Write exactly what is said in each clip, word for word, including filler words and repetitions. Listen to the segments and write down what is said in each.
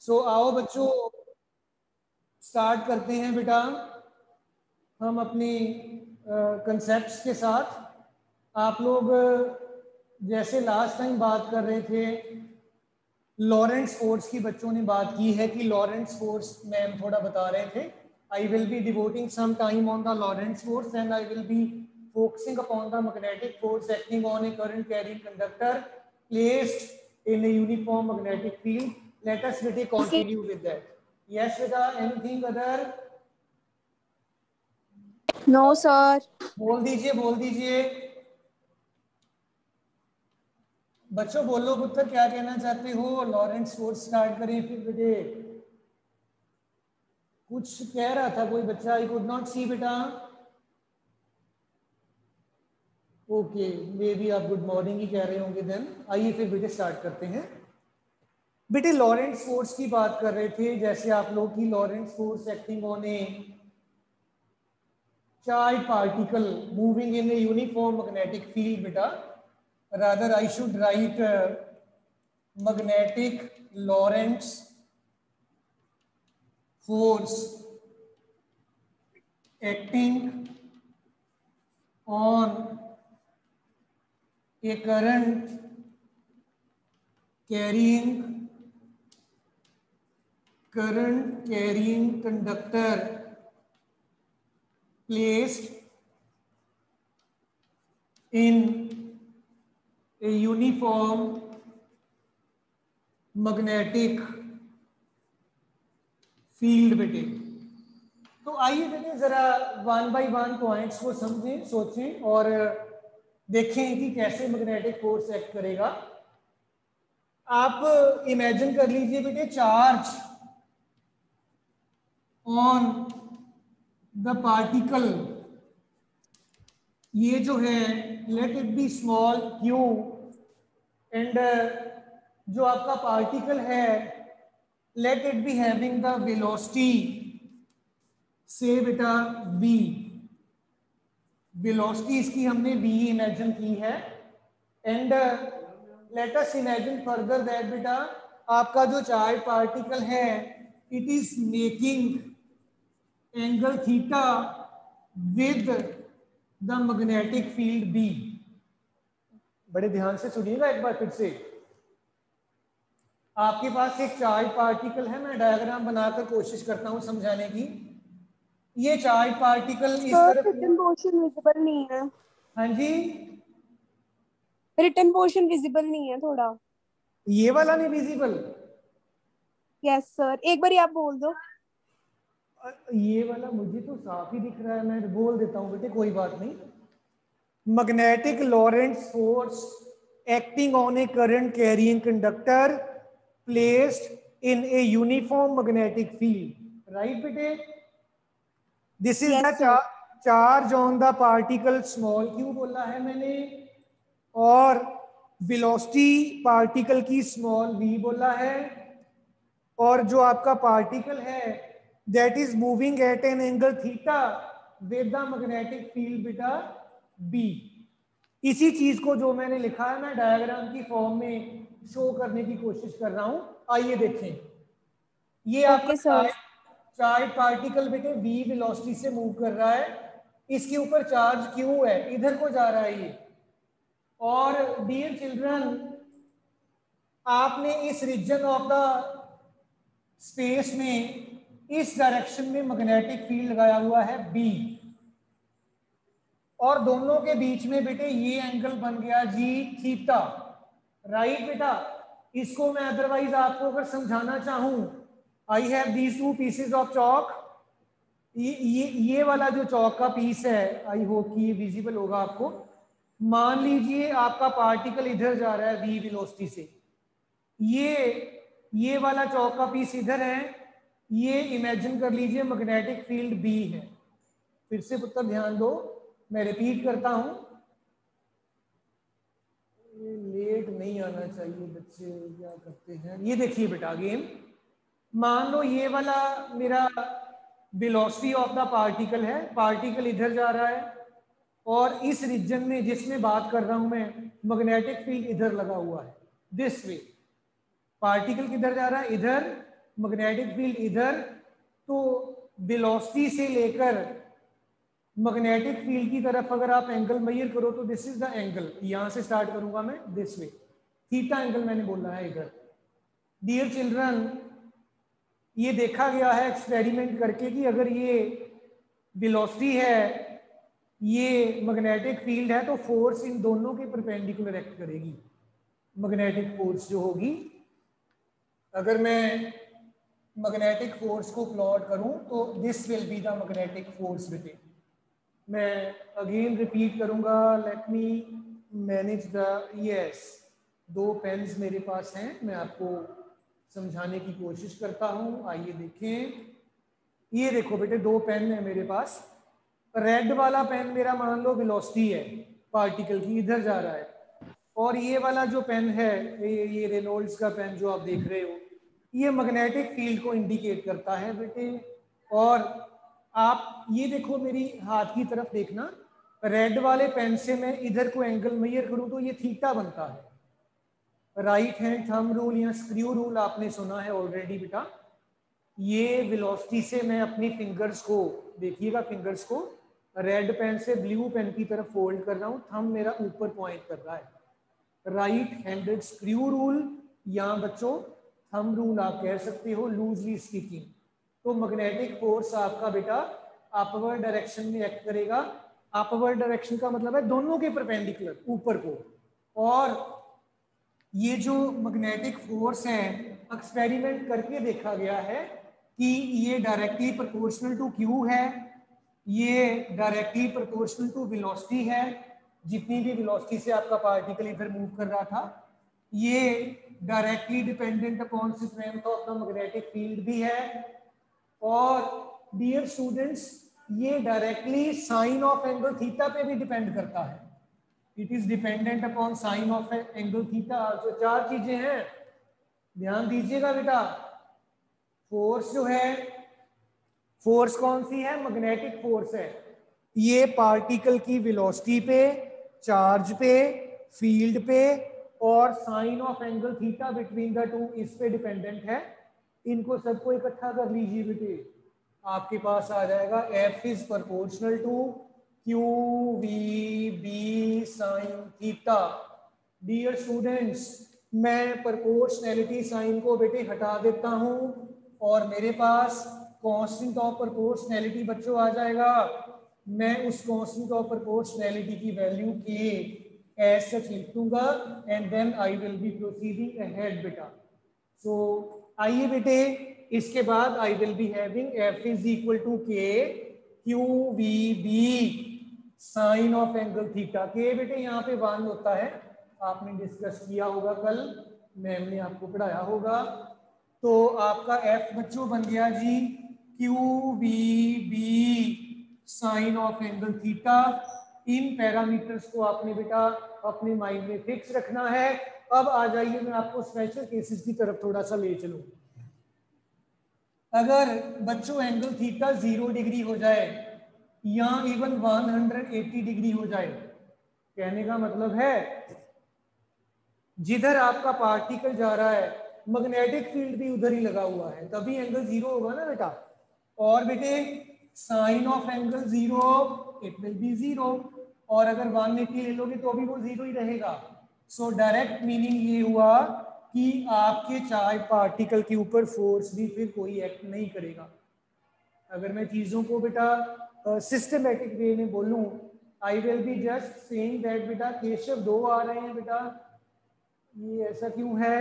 सो आओ बच्चों स्टार्ट करते हैं बेटा हम अपनी कंसेप्ट्स के साथ। आप लोग जैसे लास्ट टाइम बात कर रहे थे लॉरेंस फोर्स की, बच्चों ने बात की है कि लॉरेंस फोर्स मैम थोड़ा बता रहे थे। I will be devoting some time on the Lorentz force and I will be focusing upon the magnetic force acting on a current carrying conductor placed in a uniform magnetic field. Let us really continue with that. Yes, Veda, anything other? No, sir. बोल दीजिए बोल दीजिए बच्चों, बोलो पुत्र, क्या कहना चाहते हो? लॉरेंस फोर्स स्टार्ट करें फिर बेटे। कुछ कह रहा था कोई बच्चा, आई कुड नॉट सी बेटा। ओके, मे बी आप गुड मॉर्निंग ही कह रहे होंगे। देन आइए फिर बेटे स्टार्ट करते हैं। बेटे लॉरेंस फोर्स की बात कर रहे थे, जैसे आप लोग की Lorentz force acting on a charge particle moving in a uniform magnetic field. बेटा rather I should write magnetic Lorentz force acting on a current carrying current carrying conductor placed in a uniform magnetic field। बेटे तो आइए बेटे जरा one by one points को समझें, सोचें और देखें कि कैसे मैग्नेटिक फोर्स एक्ट करेगा। आप इमेजिन कर लीजिए बेटे चार्ज ऑन द पार्टिकल, ये जो है let it be small q, and जो आपका पार्टिकल है let it be having the velocity से बेटा v। वेलोसिटी इसकी हमने v इमेजिन की है। And let us imagine further that बेटा आपका जो चार्ज पार्टिकल है it is making angle theta with the magnetic field b। बड़े ध्यान से सुनिएगा एक बार फिर से। आपके पास एक चार्ज पार्टिकल है, मैं डायग्राम बनाकर कोशिश करता हूं समझाने की। ये चार्ज पार्टिकल इस तरफ, रिटन पोर्शन विजिबल नहीं है। हाँ जी, रिटन पोर्शन विजिबल नहीं है थोड़ा। ये वाला नहीं विजिबल? यस सर, एक बार आप बोल दो। ये वाला मुझे तो साफ ही दिख रहा है, मैं बोल देता हूं बेटे, कोई बात नहीं। Magnetic Lorentz force acting on a current carrying conductor placed in a uniform magnetic field. Right बेटे, this is the charge on the particle small q बोला है मैंने, और वेलोसिटी पार्टिकल की स्मॉल v बोला है, और जो आपका पार्टिकल है that is moving at an angle theta with the magnetic field बेटा b। इसी चीज को जो मैंने लिखा है मैं डायग्राम की फॉर्म में शो करने की कोशिश कर रहा हूं। आइए देखें, ये आपका चार्ज चार्ज पार्टिकल बेटे v वेलोसिटी से मूव कर रहा है, इसके ऊपर चार्ज q है, इधर को जा रहा है ये। और डियर चिल्ड्रन, आपने इस रीजन ऑफ द स्पेस में इस डायरेक्शन में मैग्नेटिक फील्ड लगाया हुआ है b, और दोनों के बीच में बेटे ये एंगल बन गया जी थीटा। राइट बेटा, इसको मैं अदरवाइज आपको अगर समझाना चाहूं, I have these two pieces of chalk. ये ये ये वाला जो चौक का पीस है, आई होप कि ये विजिबल होगा आपको। मान लीजिए आपका पार्टिकल इधर जा रहा है v वेलोसिटी से, ये ये वाला चौक का पीस इधर है, ये इमेजिन कर लीजिए मैग्नेटिक फील्ड b है। फिर से पुत्र ध्यान दो, मैं रिपीट करता हूं, ये लेट नहीं आना चाहिए बच्चे, क्या करते हैं। ये देखिए बेटा अगेन, मान लो ये वाला मेरा वेलोसिटी ऑफ द पार्टिकल है, पार्टिकल इधर जा रहा है, और इस रीजन में जिसमें बात कर रहा हूं मैं मैग्नेटिक फील्ड इधर लगा हुआ है। दिस वे पार्टिकल किधर जा रहा है, इधर, मैग्नेटिक फील्ड इधर, तो वेलोसिटी से लेकर मैग्नेटिक फील्ड की तरफ अगर आप एंगल मेजर करो तो दिस इज द एंगल, यहां से स्टार्ट करूंगा मैं दिस वे, थीटा एंगल मैंने बोला है इधर। डियर चिल्ड्रन, ये देखा गया है एक्सपेरिमेंट करके कि अगर ये वेलोसिटी है, ये मैग्नेटिक फील्ड है, तो फोर्स इन दोनों के परपेंडिकुलर एक्ट करेगी। मैग्नेटिक फोर्स जो होगी, अगर मैं मैग्नेटिक फोर्स को प्लॉट करूं तो this will be the magnetic force बेटे। मैं अगेन रिपीट करूंगा, let me manage the, yes, दो पेन्स मेरे पास हैं, मैं आपको समझाने की कोशिश करता हूं। आइए देखें, ये देखो बेटे दो पेन है मेरे पास। रेड वाला पेन मेरा मान लो वेलोसिटी है पार्टिकल की, इधर जा रहा है, और ये वाला जो पेन है, ये ये रेनॉल्ड्स का पेन जो आप देख रहे हो, ये मैग्नेटिक फील्ड को इंडिकेट करता है बेटे। और आप ये देखो मेरी हाथ की तरफ देखना, रेड वाले पेन से मैं इधर को एंगल मेजर करूं तो ये थीटा बनता है। राइट हैंड थंब रूल या स्क्रू रूल आपने सुना है ऑलरेडी बेटा। ये वेलोसिटी से मैं अपनी फिंगर्स को, देखिएगा फिंगर्स को, रेड पेन से ब्लू पेन की तरफ फोल्ड कर रहा हूं, थंब मेरा ऊपर पॉइंट कर रहा है। राइट हैंडेड स्क्रू रूल या बच्चों थंब रूल आप कह सकते हो लूजली स्पीकिंग। तो मैग्नेटिक फोर्स आपका बेटा अपवर्ड डायरेक्शन में एक्ट करेगा। अपवर्ड डायरेक्शन का मतलब है दोनों के परपेंडिकुलर, ऊपर को। और ये जो मैग्नेटिक फोर्स है, एक्सपेरिमेंट करके देखा गया है कि ये डायरेक्टली प्रोपोर्शनल टू क्यू है, ये डायरेक्टली प्रोपोर्शनल टू वेलोसिटी है, जितनी भी वेलोसिटी से आपका पार्टिकल इधर मूव कर रहा था। ये directly dependent upon strength of the magnetic field भी है। और डियर स्टूडेंट्स, ये directly sine of angle theta पे भी डिपेंड करता है। It is dependent upon sine of angle theta. जो चार चीजें हैं ध्यान दीजिएगा बेटा। फोर्स जो है, फोर्स कौन सी है? मैग्नेटिक फोर्स है। ये पार्टिकल की वेलोसिटी पे, चार्ज पे, फील्ड पे और sine of angle theta between the two इस पे डिपेंडेंट है। इनको सबको इकट्ठा कर लीजिए बेटे, आपके पास आ जाएगा F is proportional to q v B sine theta. Dear students, मैं प्रोपोर्शनैलिटी साइन को बेटे हटा देता हूं और मेरे पास कांस्टेंट ऑफ प्रोपोर्शनैलिटी बच्चों आ जाएगा। मैं उस कांस्टेंट ऑफ प्रोपोर्शनैलिटी की वैल्यू के एज सच लिख दूंगा and then I will be proceeding ahead बेटा। सो आइए बेटे, इसके बाद I will be having F is equal to K q v B sine of angle theta. K बेटे यहाँ पे वन होता है, आपने डिस्कस किया होगा कल, मैम ने आपको पढ़ाया होगा। तो आपका एफ बच्चों बन गया जी q v B sine of angle theta. इन पैरामीटर्स को आपने बेटा अपने माइंड में फिक्स रखना है। अब आ जाइए, मैं आपको स्पेशल केसेस की तरफ थोड़ा सा ले चलूं। अगर बच्चों एंगल थीटा जीरो डिग्री हो जाए या इवन एक सौ अस्सी डिग्री हो जाए, कहने का मतलब है जिधर आपका पार्टिकल जा रहा है मैग्नेटिक फील्ड भी उधर ही लगा हुआ है, तभी एंगल जीरो होगा ना बेटा। और बेटे sine of angle zero it will be zero, और अगर एक सौ अस्सी ले लोगे तो भी वो जीरो ही रहेगा। सो डायरेक्ट मीनिंग ये हुआ कि आपके चार्ज पार्टिकल के ऊपर फोर्स भी फिर कोई एक्ट नहीं करेगा। अगर मैं चीजों को बेटा सिस्टमेटिक uh, वे में बोलूं, I will be just saying that बेटा केशव दो आ रहे हैं बेटा, ये ऐसा क्यों है?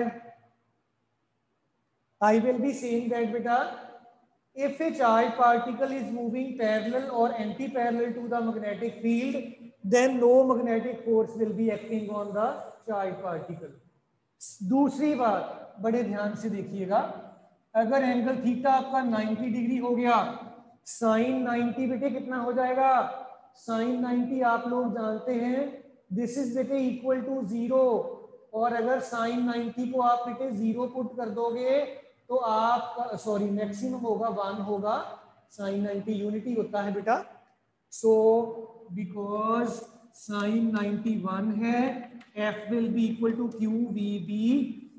I will be saying that बेटा if a charged particle is moving parallel or anti-parallel to the magnetic field, then no magnetic force will be acting on the charged particle. दूसरी बात बड़े ध्यान से देखिएगा, अगर एंगल थीटा आपका नब्बे डिग्री हो गया, साइन नब्बे बेटे कितना हो जाएगा? साइन नब्बे आप लोग जानते हैं दिस इज बेटे इक्वल टू जीरो, और अगर साइन नब्बे को आप बेटे जीरो पुट कर दोगे तो आपका सॉरी मैक्सिमम होगा वन होगा, साइन नब्बे यूनिटी होता है बेटा। सो बिकॉज साइन नब्बे वन है, F will be equal to q v B,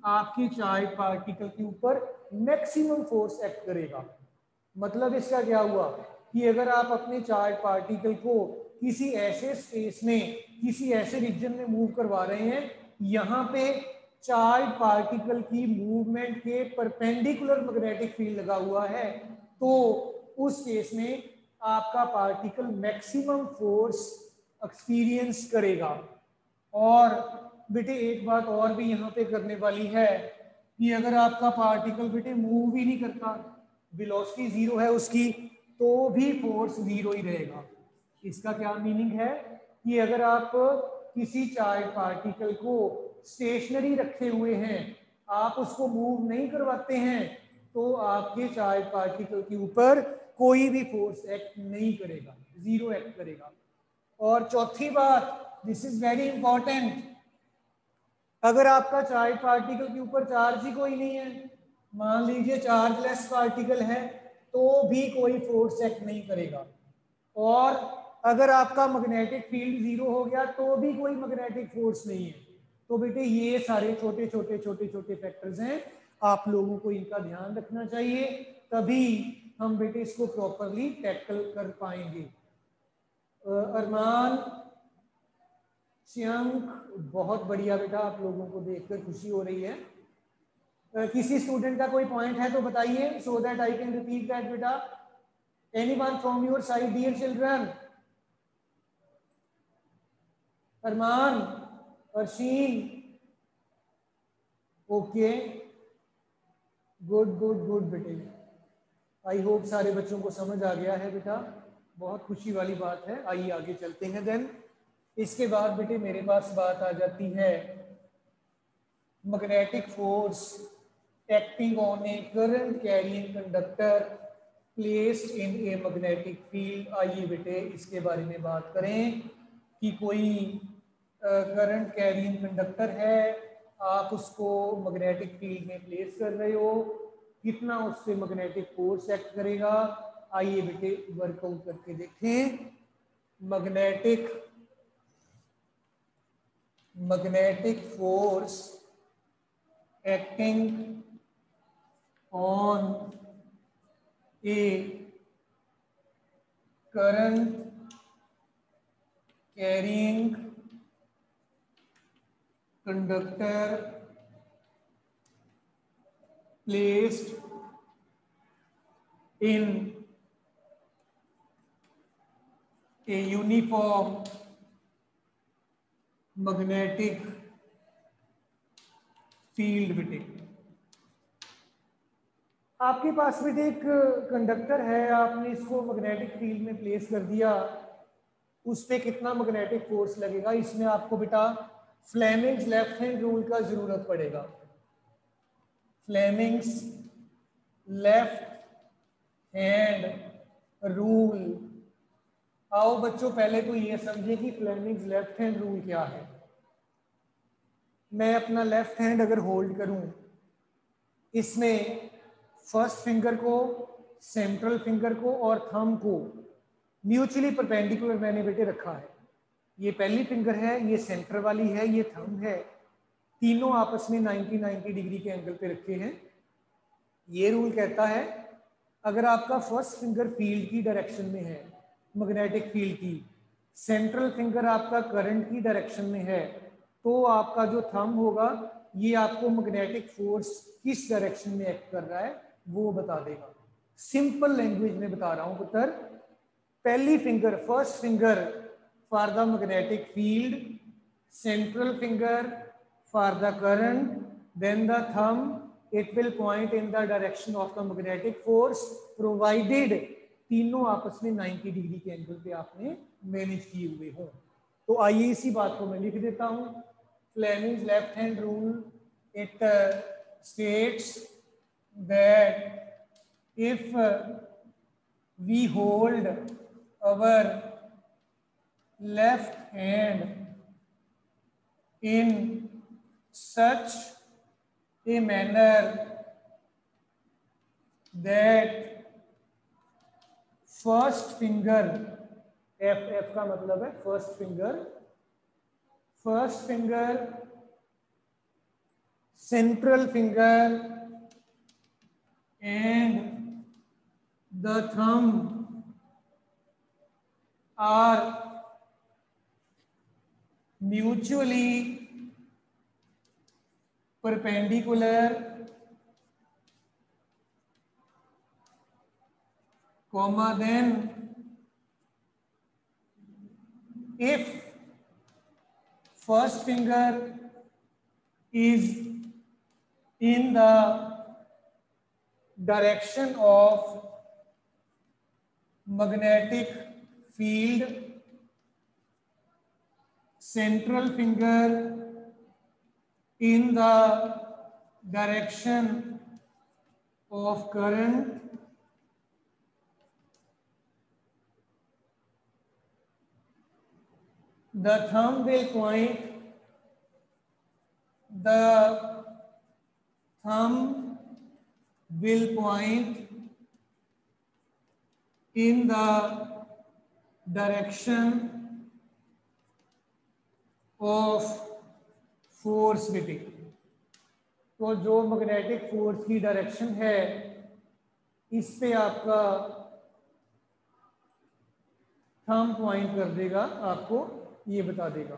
आपके चार्ज पार्टिकल के ऊपर मैक्सिमम फोर्स एक्ट करेगा। मतलब इसका क्या हुआ कि अगर आप अपने चार्ज पार्टिकल को किसी ऐसे स्पेस में, किसी ऐसे रीजन में मूव करवा रहे हैं, यहाँ पे चार्ज पार्टिकल की मूवमेंट के परपेंडिकुलर मैग्नेटिक फील्ड लगा हुआ है, तो उस केस में आपका पार्टिकल मैक्सिमम फोर्स एक्सपीरियंस करेगा। और बेटे एक बात और भी यहाँ पे करने वाली है कि अगर आपका पार्टिकल बेटे मूव ही नहीं करता, वेलोसिटी जीरो है उसकी, तो भी फोर्स जीरो ही रहेगा। इसका क्या मीनिंग है कि अगर आप किसी चार्ज पार्टिकल को स्टेशनरी रखे हुए हैं, आप उसको मूव नहीं करवाते हैं, तो आपके चार्ज पार्टिकल के ऊपर कोई भी फोर्स एक्ट नहीं करेगा, जीरो एक्ट करेगा। और चौथी बात, दिस इज वेरी इंपॉर्टेंट, अगर आपका चार्ज पार्टिकल के ऊपर चार्ज ही कोई नहीं है, मान लीजिए चार्जलेस पार्टिकल है, तो भी कोई फोर्स एक्ट नहीं करेगा। और अगर आपका मैग्नेटिक फील्ड जीरो हो गया तो भी कोई मैग्नेटिक फोर्स नहीं है। तो बेटे ये सारे छोटे छोटे छोटे छोटे फैक्टर्स हैं, आप लोगों को इनका ध्यान रखना चाहिए, तभी हम बेटे इसको प्रॉपरली टैकल कर पाएंगे। अरमान, श्यांक, बहुत बढ़िया बेटा, आप लोगों को देखकर खुशी हो रही है। uh, किसी स्टूडेंट का कोई पॉइंट है तो बताइए, so that I can repeat that बेटा। Anyone from your side dear children? Arman, Arsheen, okay, good good good बेटे, आई होप सारे बच्चों को समझ आ गया है बेटा, बहुत खुशी वाली बात है। आइए आगे चलते हैं। देन इसके बाद बेटे मेरे पास बात आ जाती है magnetic force acting on a current carrying conductor placed in a magnetic field. आइए बेटे इसके बारे में बात करें कि कोई करंट कैरिंग कंडक्टर है, आप उसको मैग्नेटिक फील्ड में प्लेस कर रहे हो, कितना उससे मैग्नेटिक फोर्स एक्ट करेगा। आइए बेटे वर्कआउट करके देखें। Magnetic magnetic force acting on a current carrying conductor placed in a uniform magnetic field बेटे। आपके पास बेटे एक कंडक्टर है, आपने इसको मैग्नेटिक फील्ड में प्लेस कर दिया, उस पर कितना मैग्नेटिक फोर्स लगेगा, इसमें आपको बेटा फ्लेमिंग्स लेफ्ट हैंड रूल का जरूरत पड़ेगा। Fleming's left hand rule. आओ बच्चों पहले तो ये समझे कि फ्लेमिंग्स लेफ्ट हैंड रूल क्या है। मैं अपना लेफ्ट हैंड अगर होल्ड करूं, इसमें फर्स्ट फिंगर को, सेंट्रल फिंगर को और थंब को म्यूचुअली परपेंडिकुलर मैंने बेटे रखा है। ये पहली फिंगर है, ये सेंटर वाली है, ये थंब है, तीनों आपस में नाइंटी नाइंटी डिग्री के एंगल पे रखे हैं। ये रूल कहता है अगर आपका फर्स्ट फिंगर फील्ड की डायरेक्शन में है, मैग्नेटिक फील्ड की, सेंट्रल फिंगर आपका करंट की डायरेक्शन में है, तो आपका जो थंब होगा ये आपको मैग्नेटिक फोर्स किस डायरेक्शन में एक्ट कर रहा है वो बता देगा। सिंपल लैंग्वेज में बता रहा हूं पुत्र। पहली finger, first finger for the magnetic field, central finger for the current, then the thumb, it will point in the direction of the magnetic force provided तीनों आपस में नाइंटी डिग्री के एंगल पे आपने मैनेज किए हुए हो। तो आइए इसी बात को मैं लिख देता हूं। Fleming's left hand rule, it uh, states that if uh, we hold our left hand in such a manner that first finger, F F का मतलब है first finger, first finger central finger and the thumb are mutually perpendicular, comma, then if first finger is in the direction of magnetic field, central finger in the direction of current, the thumb will point the thumb will point in the direction of force बेटे। तो जो magnetic force की direction है इस पे आपका thumb point कर देगा, आपको ये बता देगा।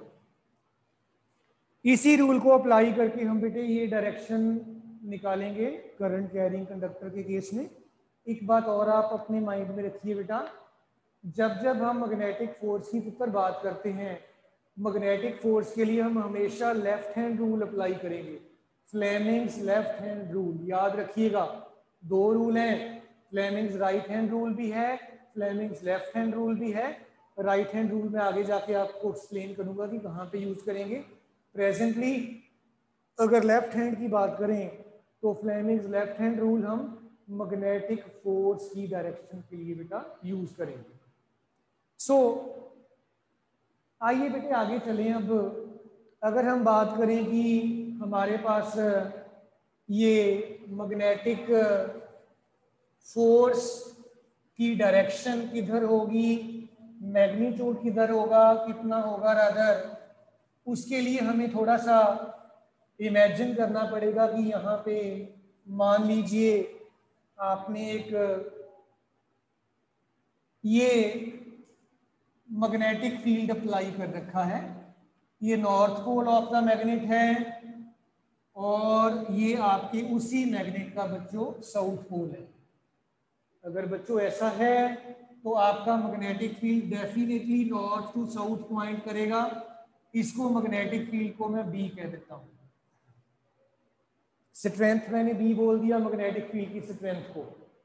इसी रूल को अप्लाई करके हम बेटे ये डायरेक्शन निकालेंगे करंट कैरिंग कंडक्टर के केस में। एक बात और आप अपने माइंड में रखिए बेटा, जब जब हम मैग्नेटिक फोर्स की ऊपर बात करते हैं, मैग्नेटिक फोर्स के लिए हम हमेशा लेफ्ट हैंड रूल अप्लाई करेंगे, फ्लेमिंग्स लेफ्ट हैंड रूल। याद रखिएगा, दो रूल हैं, फ्लेमिंग्स राइट हैंड रूल भी है, फ्लेमिंग्स लेफ्ट हैंड रूल भी है। राइट हैंड रूल में आगे जाके आपको एक्सप्लेन करूंगा कि कहाँ पे यूज करेंगे। प्रेजेंटली अगर लेफ्ट हैंड की बात करें तो फ्लेमिंग्स लेफ्ट हैंड रूल हम मैग्नेटिक फोर्स की डायरेक्शन के लिए बेटा यूज करेंगे। सो so, आइए बेटे आगे चलें। अब अगर हम बात करें कि हमारे पास ये मैग्नेटिक फोर्स की डायरेक्शन किधर होगी, मैग्नीट्यूड किधर होगा, कितना होगा रादर, उसके लिए हमें थोड़ा सा इमेजिन करना पड़ेगा कि यहाँ पे मान लीजिए आपने एक ये मैग्नेटिक फील्ड अप्लाई कर रखा है, ये north pole of the magnet है और ये आपके उसी मैग्नेट का बच्चों साउथ पोल है। अगर बच्चों ऐसा है तो आपका magnetic field definitely north to south point करेगा। इसको मैग्नेटिक फील्ड को मैं बी कह देता हूं। स्ट्रेंथ मैंने बी बोल दिया मैग्नेटिक फील्ड की स्ट्रेंथ को।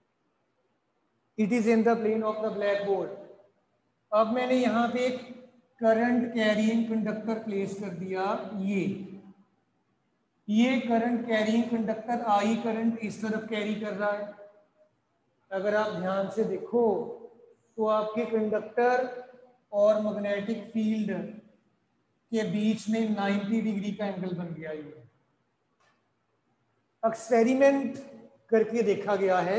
It is in the plane of the blackboard. अब मैंने यहाँ पे एक करंट कैरिंग कंडक्टर प्लेस कर दिया, ये ये current carrying conductor I current इस तरफ कैरी कर रहा है। अगर आप ध्यान से देखो तो आपके कंडक्टर और मैग्नेटिक फील्ड के बीच में नब्बे डिग्री का एंगल बन गया। ये एक्सपेरिमेंट करके देखा गया है।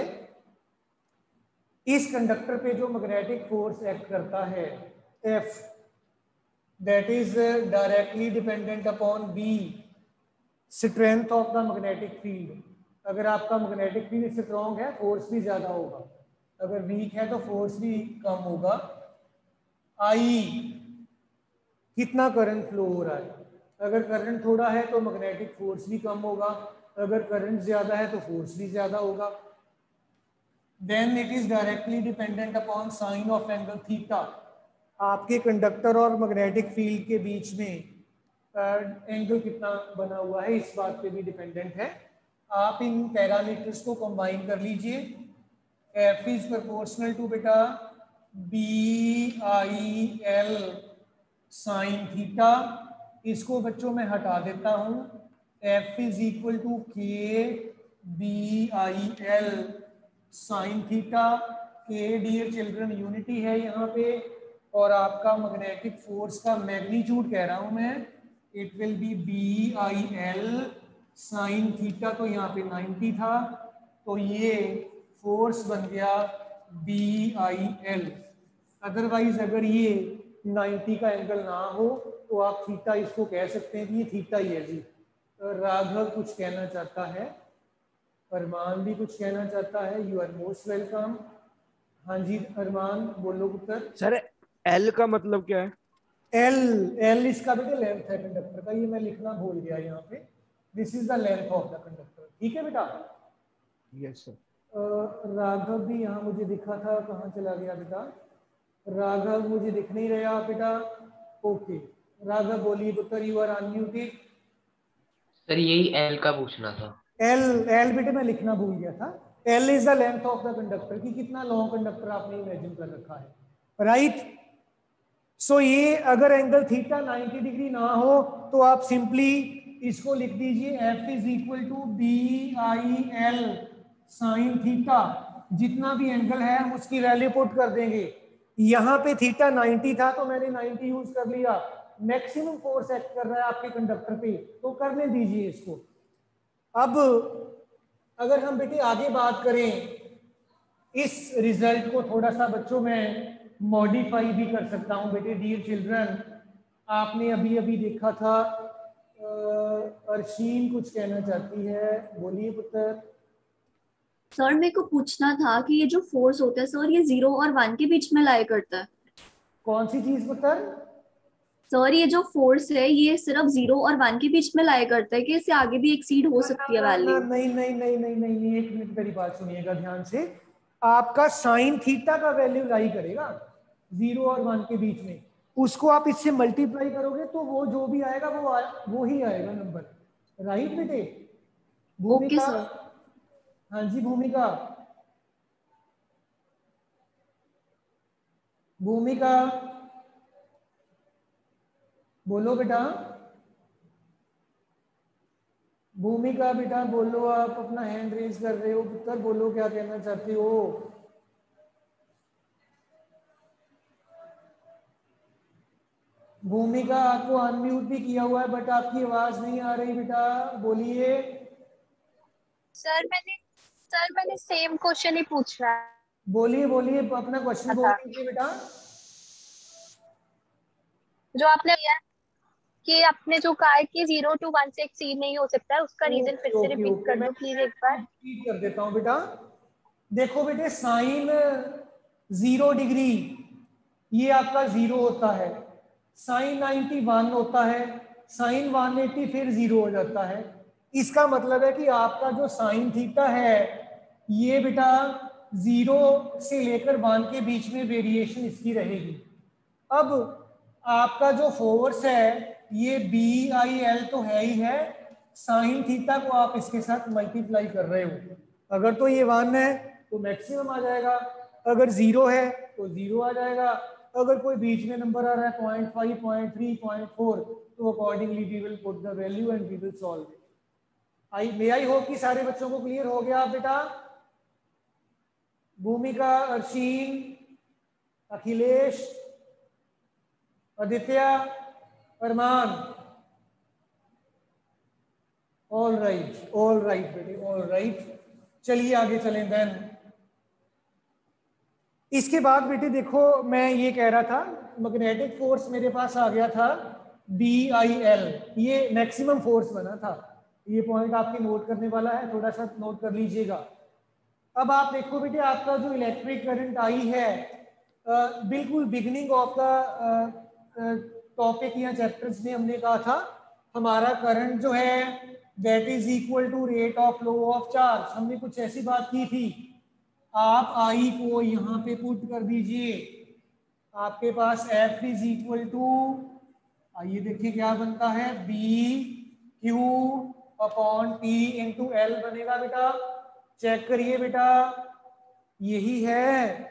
इस कंडक्टर पे जो मैग्नेटिक फोर्स एक्ट करता है F, that is directly dependent upon B, strength of the magnetic field. अगर आपका मैग्नेटिक फील्ड स्ट्रॉन्ग है फोर्स भी ज्यादा होगा, अगर वीक है तो फोर्स भी कम होगा। आई कितना करंट फ्लो हो रहा है, अगर करंट थोड़ा है तो मैग्नेटिक फोर्स भी कम होगा, अगर करंट ज्यादा है तो फोर्स भी ज्यादा होगा। Then it is directly dependent upon sine of angle theta. आपके कंडक्टर और मैग्नेटिक फील्ड के बीच में एंगल uh, कितना बना हुआ है इस बात पे भी डिपेंडेंट है। आप इन पैरामीटर्स को कंबाइन कर लीजिए। एफ इज प्रोपोर्शनल टू बेटा B I L sine theta. इसको बच्चों में हटा देता हूं। F is equal to K B I L sine theta. K dear children unity है यहाँ पे, और आपका मैग्नेटिक फोर्स का मैग्नीट्यूड कह रहा हूं मैं, it will be B I L sine theta. तो यहाँ पे नब्बे था, तो ये फोर्स बन गया बी आई एल। अदरवाइज अगर ये नब्बे का एंगल ना हो तो आप थीटा इसको कह सकते हैं कि ये थीटा ही है जी। राघव कुछ कहना चाहता है, अरमान भी कुछ कहना चाहता है। You are most welcome. हाँ जी अरमान बोलो पुत्र। सर एल का मतलब क्या है? एल एल इसका बेटा लेंथ है कंडक्टर का, ये मैं लिखना भूल गया यहाँ पे। This is the length of the conductor, ठीक है बेटा। Yes sir. राघव भी यहाँ मुझे दिखा था, कहाँ चला गया बेटा? राघव मुझे दिख नहीं रहा बेटा। ओके राघव बोलिए पुत्र, यू आर अनम्यूटेड। सर यही एल का पूछना था। एल एल बेटे मैं लिखना भूल गया था। L is the length of the conductor, कि कितना लॉन्ग कंडक्टर आपने इमेजिन कर रखा है, राइट। सो ये अगर एंगल थीटा नाइंटी डिग्री ना हो तो आप सिंपली इसको लिख दीजिए, F is equal to B I L sine theta. जितना भी एंगल है हम उसकी वैल्यू पुट कर देंगे। यहाँ पे थीटा नाइंटी था तो मैंने नाइंटी यूज कर लिया। मैक्सिमम फोर्स एक्ट कर रहा है आपके कंडक्टर पे, तो करने दीजिए इसको। अब अगर हम बेटे आगे बात करें, इस रिजल्ट को थोड़ा सा बच्चों में मॉडिफाई भी कर सकता हूं बेटे। डियर चिल्ड्रन, आपने अभी अभी देखा था, अर्शीन कुछ कहना चाहती है, बोलिए पुत्र। सर मेरे को पूछना था कि ये जो फोर्स होता है सर, ये जीरो और वन के बीच में लाया करता है? कौन सी चीज पुत्र? सर ये जो फोर्स है ये सिर्फ जीरो और वन के बीच में लाया करता है कि इससे आगे भी एक्सीड हो सकती है वैल्यू? नहीं नहीं नहीं नहीं नहीं नहीं, एक मिनट मेरी बात सुनिएगा ध्यान से। आपका साइन थीटा का वैल्यू लाई करेगा जीरो और वन के बीच में, उसको आप इससे मल्टीप्लाई करोगे तो वो जो भी आएगा वो आ, वो ही आएगा नंबर, राइट बेटे? भूमिका। हाँ जी भूमिका, भूमिका बोलो बेटा। भूमिका बेटा बोलो, आप अपना हैंड रेज कर रहे हो पुत्र, बोलो क्या कहना चाहते हो। भूमिका आपको अनम्यूट भी किया हुआ है बट आपकी आवाज नहीं आ रही बेटा, बोलिए। सर मैंने सर मैंने सेम क्वेश्चन ही पूछ रहा है। बोलिए बोलिए अपना क्वेश्चन बोलिए बेटा। जो आपने किया कि आपने जो कहा है कि जीरो टू वन से एक्सीड नहीं हो सकता है, उसका रीजन फिर से रिपीट कर दो प्लीज एक बार। रिपीट कर देता हूं बेटा। देखो बेटे साइन जीरो डिग्री ये आपका जीरो होता है, साइन नाइंटी वन होता है, साइन वन एटी फिर जीरो हो जाता है। इसका मतलब है कि आपका जो साइन थीटा है ये बेटा जीरो से लेकर वन के बीच में वेरिएशन इसकी रहेगी। अब आपका जो फोर्स है ये बी आई एल तो है ही है, साइन थीटा को आप इसके साथ मल्टीप्लाई कर रहे हो। अगर तो ये वन है तो मैक्सिमम आ जाएगा, अगर जीरो है तो जीरो आ जाएगा, अगर कोई बीच में नंबर आ रहा है point five, point three, point four, तो accordingly we will put the value and we will solve it. I may I hope कि सारे बच्चों को क्लियर हो गया बेटा। Bhumika, Arsheen, Akhilesh, Aditya, Arman, all right all right बेटे ऑल राइट। चलिए आगे चलें देन। इसके बाद बेटे देखो मैं ये कह रहा था, मैग्नेटिक फोर्स मेरे पास आ गया था बी आई एल, ये मैक्सिमम फोर्स बना था। ये पॉइंट आपके नोट करने वाला है, थोड़ा सा नोट कर लीजिएगा। अब आप देखो बेटे आपका जो इलेक्ट्रिक करंट आई है, आ, बिल्कुल बिगनिंग ऑफ द टॉपिक या चैप्टर्स में हमने कहा था हमारा करंट जो है that is equal to rate of flow of charge. हमने कुछ ऐसी बात की थी। आप आई को यहाँ पे पुट कर दीजिए, आपके पास F इज इक्वल टू, आइए देखिए क्या बनता है, B q upon t into L बनेगा बेटा। चेक करिए बेटा, यही है।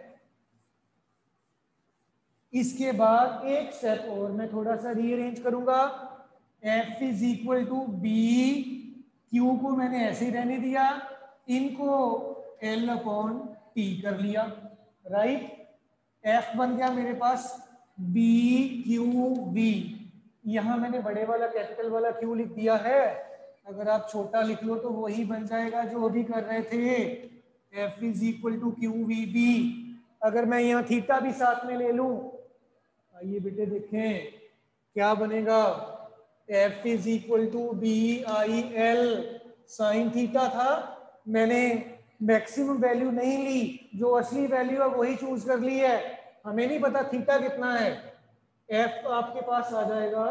इसके बाद एक स्टेप और मैं थोड़ा सा रीअरेंज करूंगा। F is equal to B, Q को मैंने ऐसे ही रहने दिया, इनको L अपॉन टी कर लिया, राइट। F बन गया मेरे पास बी क्यू बी, यहां मैंने बड़े वाला कैपिटल वाला क्यू लिख दिया है, अगर आप छोटा लिख लो तो वही बन जाएगा जो अभी कर रहे थे, F is equal to q v B. अगर मैं यहाँ थीटा भी साथ में ले लूं, आइए बेटे देखें क्या बनेगा, F is equal to B I L sine theta था, मैंने मैक्सिमम वैल्यू नहीं ली, जो असली वैल्यू है वही चूज कर ली है, हमें नहीं पता थीटा कितना है। एफ आपके पास आ जाएगा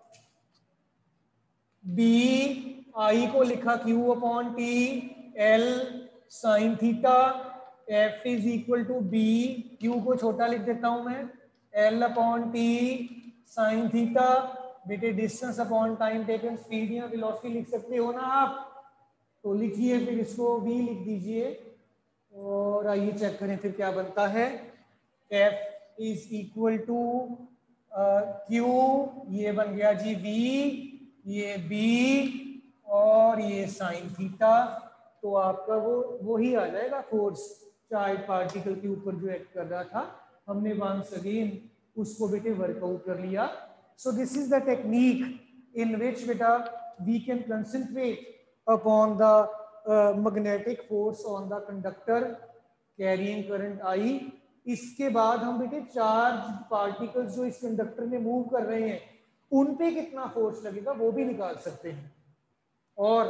बी आई को लिखा Q upon T L sine theta, F is equal to B, Q को छोटा लिख देता हूं मैं, L upon T sine theta. बेटे distance upon time taken, speed या वेलोसिटी लिख सकते हो ना आप, तो लिखिए, फिर इसको भी लिख दीजिए और आइए चेक करें फिर क्या बनता है। F is equal to Q, ये बन गया जी वी, ये बी और ये साइन थीटा, तो आपका वो वही आ जाएगा फोर्स चार्ज पार्टिकल के ऊपर जो एक्ट कर रहा था, हमने वंस अगेन उसको बेटे वर्कआउट कर लिया। So this is the technique in which बेटा we can concentrate upon the magnetic force on the conductor carrying current I. इसके बाद हम बेटे चार्ज पार्टिकल्स जो इस कंडक्टर में मूव कर रहे हैं उन पे कितना फोर्स लगेगा वो भी निकाल सकते हैं। और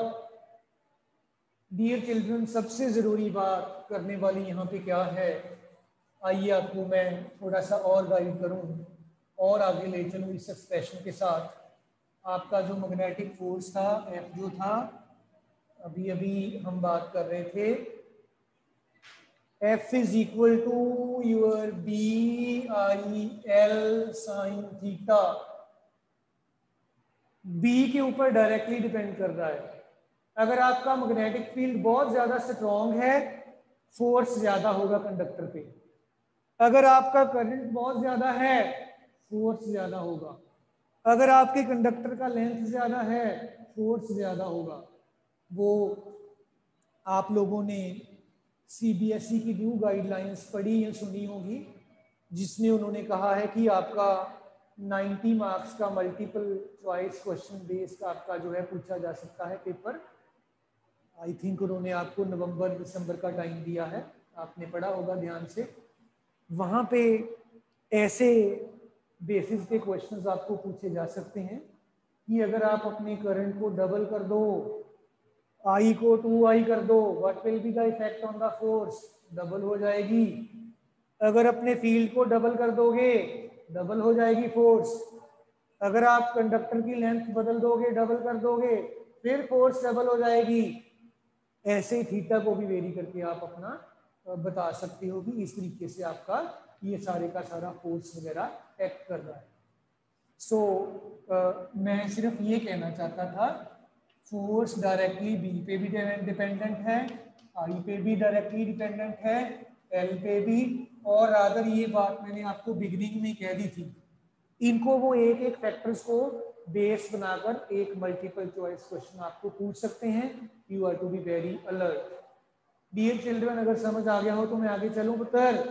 डियर चिल्ड्रन, सबसे जरूरी बात करने वाली यहाँ पे क्या है, आइए आपको मैं थोड़ा सा और गाइड करूँ और आगे ले चलूँ इस एक्सप्रेशन के साथ। आपका जो मैग्नेटिक फोर्स था एफ जो था, अभी अभी हम बात कर रहे थे, F is equal to your B I L sine theta, B के ऊपर डायरेक्टली डिपेंड कर रहा है। अगर आपका मैग्नेटिक फील्ड बहुत ज्यादा स्ट्रॉन्ग है, फोर्स ज्यादा होगा कंडक्टर पे, अगर आपका करंट बहुत ज्यादा है, फोर्स ज्यादा होगा, अगर आपके कंडक्टर का लेंथ ज्यादा है, फोर्स ज्यादा होगा। वो आप लोगों ने सीबीएसई की न्यू गाइडलाइंस पढ़ी या सुनी होगी, जिसमें उन्होंने कहा है कि आपका नब्बे मार्क्स का मल्टीपल चॉइस क्वेश्चन बेस्ड आपका जो है पूछा जा सकता है पेपर। आई थिंक उन्होंने आपको नवंबर दिसंबर का टाइम दिया है, आपने पढ़ा होगा ध्यान से। वहाँ पे ऐसे बेसिस पे क्वेश्चंस आपको पूछे जा सकते हैं कि अगर आप अपने करंट को डबल कर दो, आई को टू आई कर दो, what will be the effect on the force, double हो जाएगी। अगर अपने फील्ड को डबल कर दोगे, डबल हो जाएगी फोर्स। अगर आप कंडक्टर की लेंथ बदल दोगे, डबल कर दोगे, फिर फोर्स डबल हो जाएगी। ऐसे ही थीटा को भी वेरी करके आप अपना बता सकते हो कि इस तरीके से आपका ये सारे का सारा फोर्स वगैरह एक्ट कर रहा है। सो so, uh, मैं सिर्फ ये कहना चाहता था, फोर्स डायरेक्टली बी पे भी डिपेंडेंट है, आई पे भी डायरेक्टली डिपेंडेंट है, एल पे भी, और अगर ये बात मैंने आपको बिगनिंग में कह दी थी, इनको वो एक एक फैक्टर्स को बेस बनाकर एक मल्टीपल चॉइस क्वेश्चन आपको पूछ सकते हैं। You are to be very alert. Dear children, अगर समझ आ गया हो तो मैं आगे चलूं पुत्र?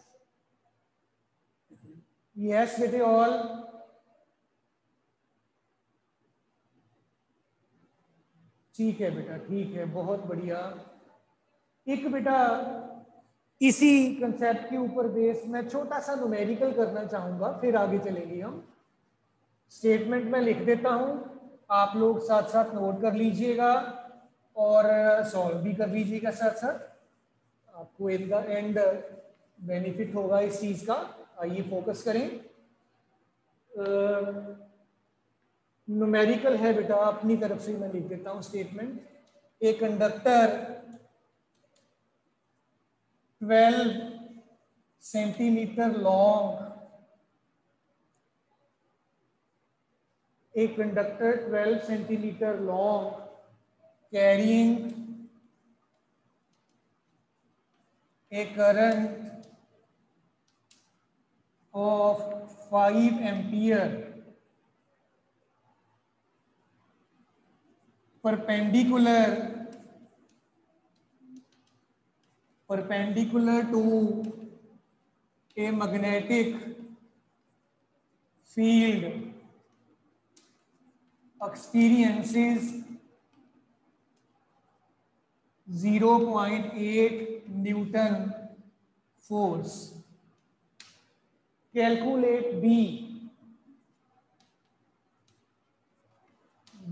यस बेटे ऑल? ठीक है बेटा, ठीक है, बहुत बढ़िया। एक बेटा इसी कंसेप्ट के ऊपर बेस मैं छोटा सा न्यूमेरिकल करना चाहूंगा, फिर आगे चलेंगे हम। स्टेटमेंट में लिख देता हूं, आप लोग साथ साथ नोट कर लीजिएगा और सॉल्व भी कर लीजिएगा साथ साथ, आपको इन द एंड बेनिफिट होगा इस चीज का। आइए फोकस करें। न्यूमेरिकल है बेटा, अपनी तरफ से मैं लिख देता हूं statement. A conductor twelve centimetre long, a conductor twelve centimeter long carrying a current of five ampere perpendicular perpendicular to a magnetic field experiences zero point eight Newton force. Calculate B.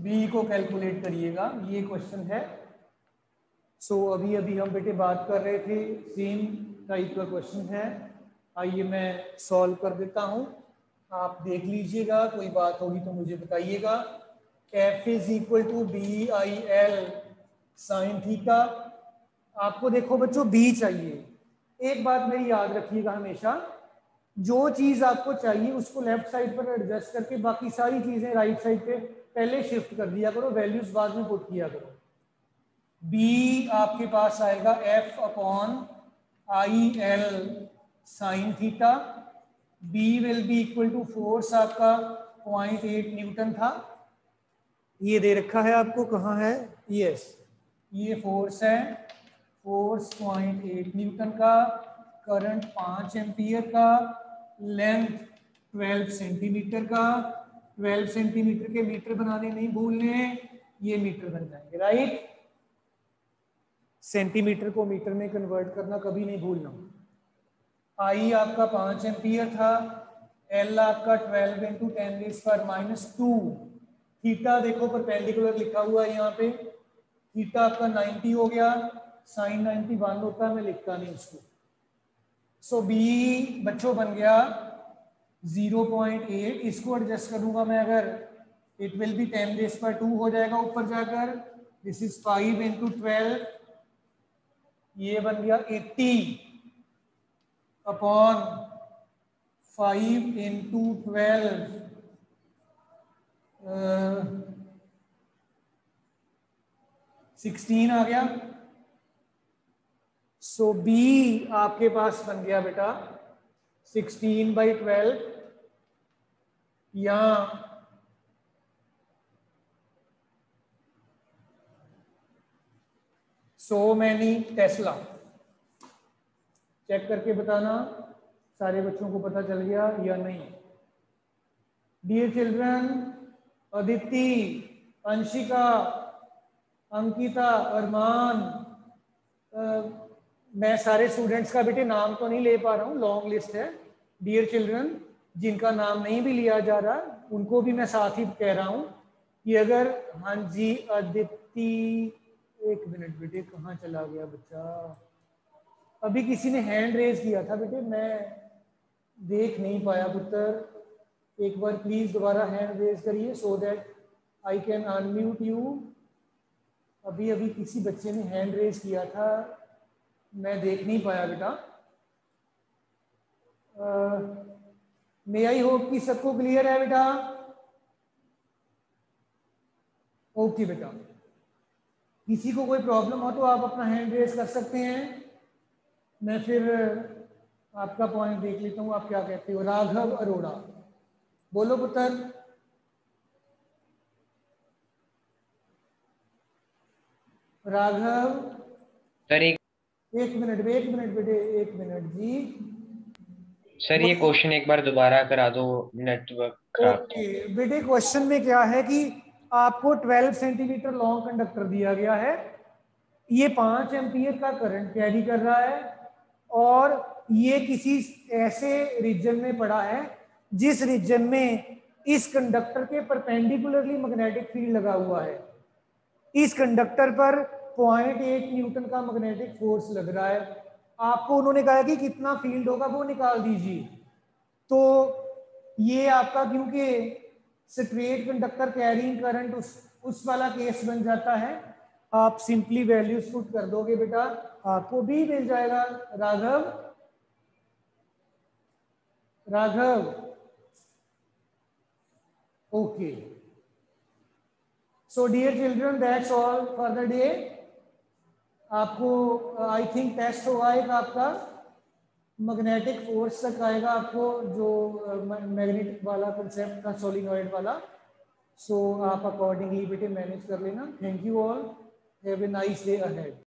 B को calculate करिएगा, ये question है। सो so, अभी अभी हम बेटे बात कर रहे थे, सेम टाइप का क्वेश्चन है। आइए मैं सॉल्व कर देता हूँ, आप देख लीजिएगा, कोई बात होगी तो मुझे बताइएगा। F is equal to B I L sine theta. आपको देखो बच्चों बी चाहिए। एक बात मेरी याद रखिएगा हमेशा, जो चीज़ आपको चाहिए उसको लेफ्ट साइड पर एडजस्ट करके बाकी सारी चीज़ें राइट साइड पे पहले शिफ्ट कर दिया करो, वैल्यूज बाद में पुट किया करो। बी आपके पास आएगा F upon I L sine theta. B will be equal to force आपका पॉइंट एट न्यूटन था, ये दे रखा है आपको, कहाँ है, यस ये फोर्स है, फोर्स पॉइंट एट न्यूटन का, करंट पाँच एम्पियर का, लेंथ ट्वेल्व सेंटीमीटर का। ट्वेल्व सेंटीमीटर के मीटर बनाने नहीं भूलने, ये मीटर बन जाएंगे, राइट। सेंटीमीटर को मीटर में कन्वर्ट करना कभी नहीं भूलना। आई आपका पाँच एम्पियर था, एल आपका ट्वेल्व इंटू टेन रेज़ पर माइनस टू। थीटा देखो परपेंडिकुलर लिखा हुआ है यहाँ पे, थीटा आपका नाइन्टी हो गया, साइन नाइन्टी वन होता है, मैं लिखता नहीं उसको। सो so, बी बच्चों बन गया ज़ीरो पॉइंट एट। इसको एडजस्ट करूंगा मैं अगर, it will be ten raise पर टू हो जाएगा ऊपर जाकर, this is five into twelve, ये बन गया eighty upon five into twelve, sixteen आ गया। सो so, बी आपके पास बन गया बेटा सिक्सटीन बाई ट्वेल्व, या सो मैनी टेस्ला। चेक करके बताना सारे बच्चों को पता चल गया या नहीं। डियर चिल्ड्रन, अदिति, अंशिका, अंकिता, अरमान, आ, मैं सारे स्टूडेंट्स का बेटे नाम तो नहीं ले पा रहा हूँ, लॉन्ग लिस्ट है। डियर चिल्ड्रन, जिनका नाम नहीं भी लिया जा रहा उनको भी मैं साथ ही कह रहा हूँ कि अगर, हाँ जी अदिति, एक मिनट बेटे, कहाँ चला गया बच्चा, अभी किसी ने हैंड रेज किया था बेटे, मैं देख नहीं पाया पुत्र। एक बार प्लीज दोबारा हैंड रेज करिए so that I can unmute you. अभी अभी किसी बच्चे ने हैंड रेज किया था, मैं देख नहीं पाया बेटा। मे आई होप कि सबको क्लियर है बेटा? ओके बेटा, किसी को कोई प्रॉब्लम हो तो आप अपना हैंड रेज कर सकते हैं, मैं फिर आपका पॉइंट देख लेता हूँ, आप क्या कहते हो। राघव अरोड़ा, बोलो पुत्र। राघव सर एक एक मिनट एक मिनट बेटे, एक मिनट जी। सर ये क्वेश्चन एक बार दोबारा करा दो, नेटवर्क खराब था। ओके बेटे, क्वेश्चन में क्या है कि आपको ट्वेल्व सेंटीमीटर लॉन्ग कंडक्टर दिया गया है, ये पाँच एम्पियर का करंट कैरी कर रहा है, और ये किसी ऐसे रीजन में पड़ा है जिस रीजन में इस कंडक्टर के परपेंडिकुलरली मैग्नेटिक फील्ड लगा हुआ है। इस कंडक्टर पर पॉइंट एट न्यूटन का मैग्नेटिक फोर्स लग रहा है। आपको उन्होंने कहा कि कितना फील्ड होगा वो निकाल दीजिए। तो ये आपका, क्योंकि स्ट्रेट कंडक्टर कैरिंग करंट उस उस वाला केस बन जाता है, आप सिंपली वैल्यूज पुट कर दोगे बेटा, आपको भी मिल जाएगा। Raghav Raghav okay, so dear children, that's all for the day. आपको आई थिंक टेस्ट होगा एक आपका मैग्नेटिक फोर्स तक आएगा आपको, जो मैग्नेटिक uh, वाला कंसेप्ट था, सोलिनॉइड वाला। सो so, आप अकॉर्डिंगली बेटे मैनेज कर लेना। Thank you all, have a nice day ahead.